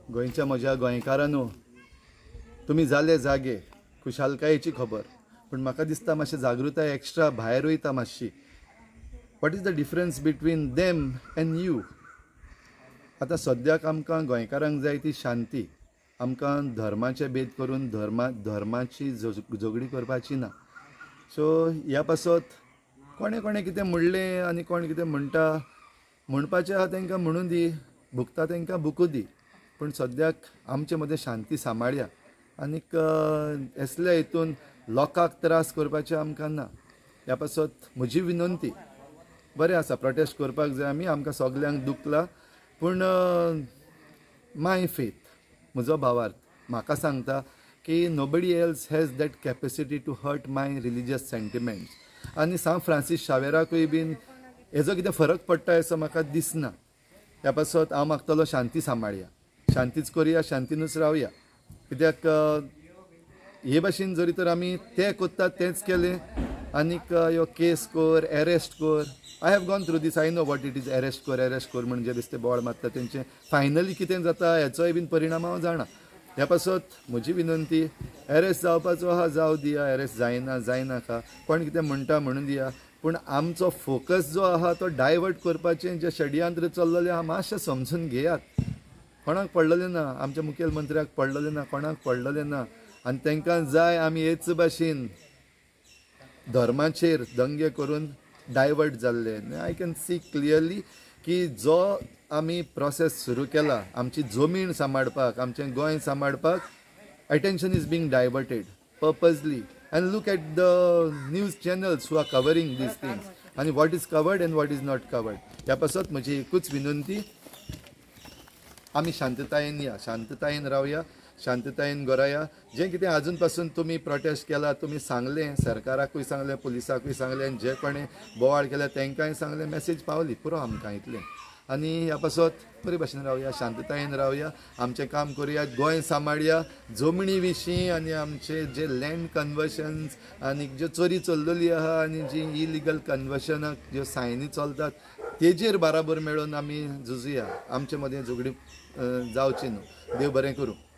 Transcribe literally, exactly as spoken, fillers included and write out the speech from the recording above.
गोंयच्या म्हज्या गोंयकारांनो, तुमी जाले जागे खुशालकायेची खबर, पण म्हाका दिसता मातशें जागृताय एक्स्ट्रा भायर वयता मातशी. What is the difference between them and you? आतां सद्याक आमकां गोंयकारांक जाय ती शांती. आमकां धर्माचे भेद करून धर्मा धर्माची झगडी करपाची ना. सो ह्या पासत कोणें कोणें कितें म्हणलें आनी कोण कितें म्हणटा, म्हणपाचें आहा तांकां म्हणून दी, भुकता तांकां भुकू दी. पण सद्याक आमचे मदें शांती सांबाळया आनीक असल्या हितून लोकांक त्रास करपाचें आमकां ना. ह्या पासत म्हजी विनंती, बरें आसा प्रोटेस्ट करपाक जाय आमी, आमकां सगल्यांक दुखला, पूण माय फेथ, म्हजो भावार्थ म्हाका सांगता की nobody else has that capacity to hurt my religious sentiments. आनी सांव फ्रांसीस शावेराकूय बीन हेजो कितें फरक पडटा असो म्हाका दिसना. ह्या पासत हांव मागतलो शांती सांबाळया, शांतीच करया, शांतीनूच रावया. कित्याक हे भाशेन जरी तर आमी तें कोत्तात तेंच केलें आनीक ह्यो केस कर, एरेस्ट कर. I have gone through this, I know what it is. Arrest कर एरेस्ट कर म्हणजे बेश्टे बोवाळ मारता तेंचे फायनली कितें जाता हेचोय बीन परिणाम हांव जाणा. ह्या पासत म्हजी विनंती, एरेस्ट जावपाचो आहा जावं दिया, एरेस्ट जायना जायनाका, कोण कितें म्हणटा म्हणून दिया. पूण आमचो फोकस जो आहा तो डायवर्ट करपाचें जे षडयंत्र चल्लेलें आहा मातशें समजून घेयात. कोणाक पडलेलें ना, आमच्या मुखेलमंत्र्याक पडलेलें ना, कोणाक पडलेलें ना. आनी तांकां जाय आमी हेच भाशेन धर्माचेर दंगे करून डायवर्ट जाल्ले. आय कॅन सी क्लियरली की जो आमी प्रोसेस सुरू केला आमची जमीन सांबाळपाक, आमचें गोंय सांबाळपाक, attention is being diverted purposely. And look at the news channels who are covering these things and what is covered and what is not covered. ह्या पासत म्हजी एकूच विनंती, आमी शांततायेन या, शांततायेन रावया, शांततायेन गरया. जें कितें आजून पासून तुमी प्रोटेस्ट केला, तुमी सांगलें, सरकाराकूय सांगलें, पुलिसाकूय सांगलें, आनी जे कोणें बोवाळ केल्या तांकांय सांगलें, मेसेज पावली, पुरो आमकां इतलें. आनी ह्या पासत बरे भाशेन रावया, शांततायेन रावया, आमचें काम करुया, गोंय सांबाळया. जमनी विशीं आनी आमचे जे लँड कन्वर्शन्स आनी ज्यो चोरी चल्लेली आहा आनी जी इलिगल कन्वर्शनाक ज्यो सायनी चलतात तेजेर बराबर मेळून आमी झुजुया. आमचे मदें झगडी जावची न्हू. देव बरें करूं.